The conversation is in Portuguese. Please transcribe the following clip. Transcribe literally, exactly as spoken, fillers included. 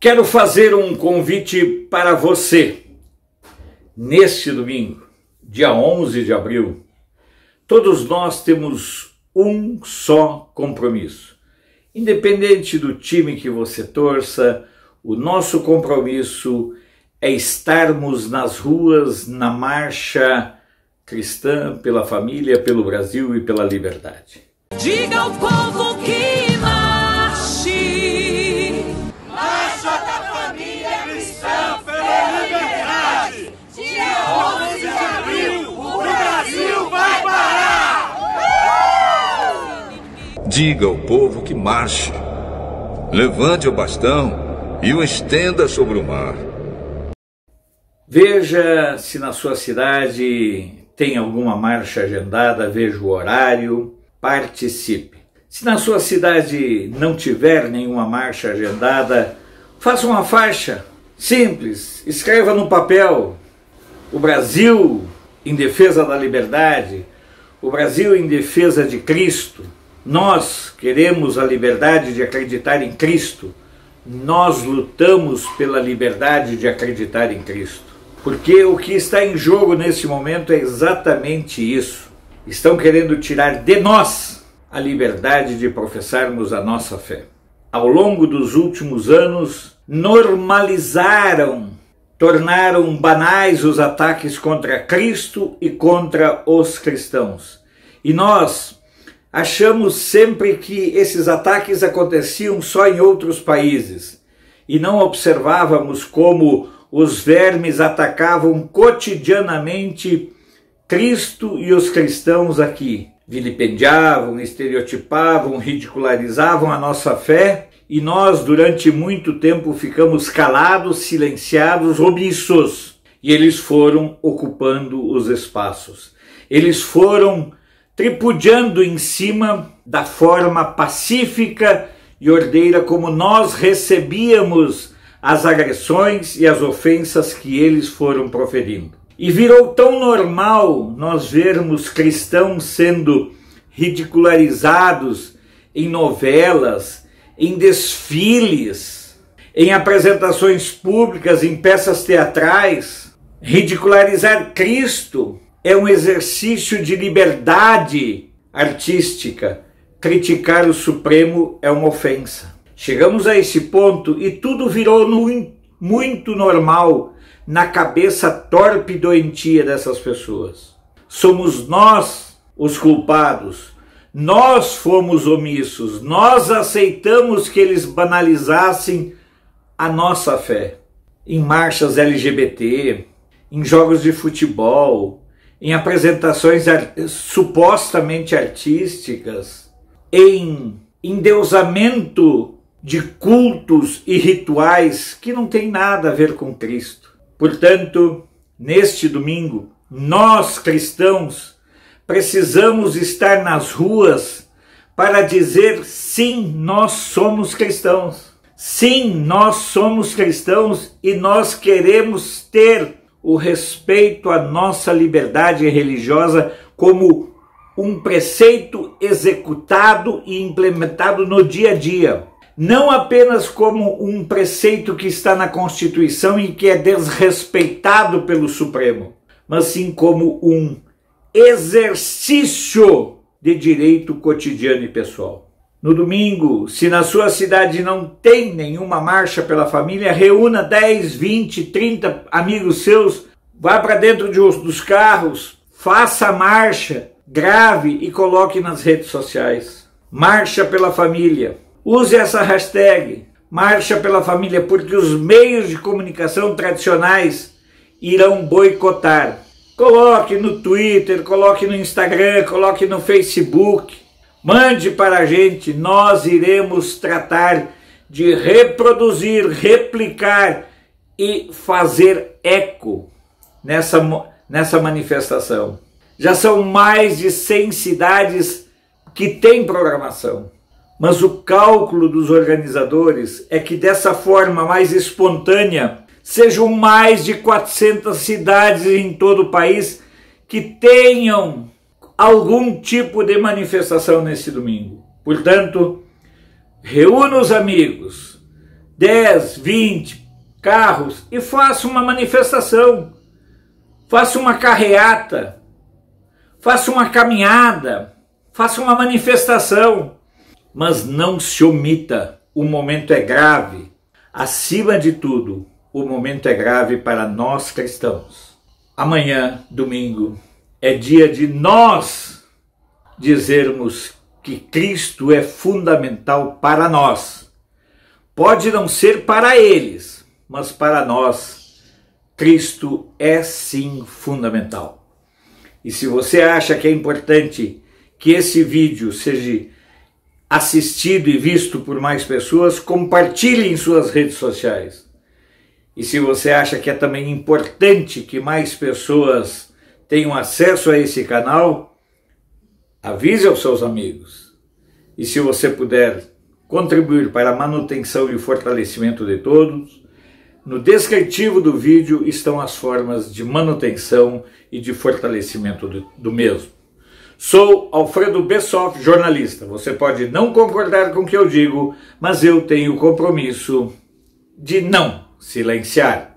Quero fazer um convite para você. Neste domingo, dia onze de abril, todos nós temos um só compromisso. Independente do time que você torça, o nosso compromisso é estarmos nas ruas, na marcha cristã, pela família, pelo Brasil e pela liberdade. Diga ao povo que marche, marcha da família cristã pela liberdade. Dia onze de abril, o Brasil vai parar. Diga ao povo que marche, levante o bastão e o estenda sobre o mar. Veja se na sua cidade tem alguma marcha agendada, veja o horário, participe. Se na sua cidade não tiver nenhuma marcha agendada, faça uma faixa simples, escreva no papel: o Brasil em defesa da liberdade, o Brasil em defesa de Cristo. Nós queremos a liberdade de acreditar em Cristo. Nós lutamos pela liberdade de acreditar em Cristo. Porque o que está em jogo nesse momento é exatamente isso. Estão querendo tirar de nós a liberdade de professarmos a nossa fé. Ao longo dos últimos anos, normalizaram, tornaram banais os ataques contra Cristo e contra os cristãos. E nós achamos sempre que esses ataques aconteciam só em outros países e não observávamos como os vermes atacavam cotidianamente Cristo e os cristãos aqui. Vilipendiavam, estereotipavam, ridicularizavam a nossa fé e nós durante muito tempo ficamos calados, silenciados, omissos. E eles foram ocupando os espaços. Eles foram tripudiando em cima da forma pacífica e ordeira como nós recebíamos as agressões e as ofensas que eles foram proferindo. E virou tão normal nós vermos cristãos sendo ridicularizados em novelas, em desfiles, em apresentações públicas, em peças teatrais. Ridicularizar Cristo é um exercício de liberdade artística. Criticar o Supremo é uma ofensa. Chegamos a esse ponto e tudo virou muito normal na cabeça torpe e doentia dessas pessoas. Somos nós os culpados. Nós fomos omissos. Nós aceitamos que eles banalizassem a nossa fé. Em marchas L G B T, em jogos de futebol, em apresentações art- supostamente artísticas, em endeusamento de cultos e rituais que não tem nada a ver com Cristo. Portanto, neste domingo, nós cristãos precisamos estar nas ruas para dizer sim, nós somos cristãos. Sim, nós somos cristãos e nós queremos ter o respeito à nossa liberdade religiosa como um preceito executado e implementado no dia a dia. Não apenas como um preceito que está na Constituição e que é desrespeitado pelo Supremo, mas sim como um exercício de direito cotidiano e pessoal. No domingo, se na sua cidade não tem nenhuma marcha pela família, reúna dez, vinte, trinta amigos seus, vá para dentro de, dos carros, faça a marcha, grave e coloque nas redes sociais. Marcha pela família. Use essa hashtag, marcha pela família, porque os meios de comunicação tradicionais irão boicotar. Coloque no Twitter, coloque no Instagram, coloque no Facebook. Mande para a gente, nós iremos tratar de reproduzir, replicar e fazer eco nessa, nessa manifestação. Já são mais de cem cidades que têm programação. Mas o cálculo dos organizadores é que dessa forma mais espontânea sejam mais de quatrocentas cidades em todo o país que tenham algum tipo de manifestação nesse domingo. Portanto, reúna os amigos, dez, vinte carros e faça uma manifestação, faça uma carreata, faça uma caminhada, faça uma manifestação, mas não se omita, o momento é grave. Acima de tudo, o momento é grave para nós cristãos. Amanhã, domingo, é dia de nós dizermos que Cristo é fundamental para nós. Pode não ser para eles, mas para nós, Cristo é sim fundamental. E se você acha que é importante que esse vídeo seja assistido e visto por mais pessoas, compartilhe em suas redes sociais. E se você acha que é também importante que mais pessoas tenham acesso a esse canal, avise aos seus amigos. E se você puder contribuir para a manutenção e o fortalecimento de todos, no descritivo do vídeo estão as formas de manutenção e de fortalecimento do, do mesmo. Sou Alfredo Bessoff, jornalista. Você pode não concordar com o que eu digo, mas eu tenho o compromisso de não silenciar.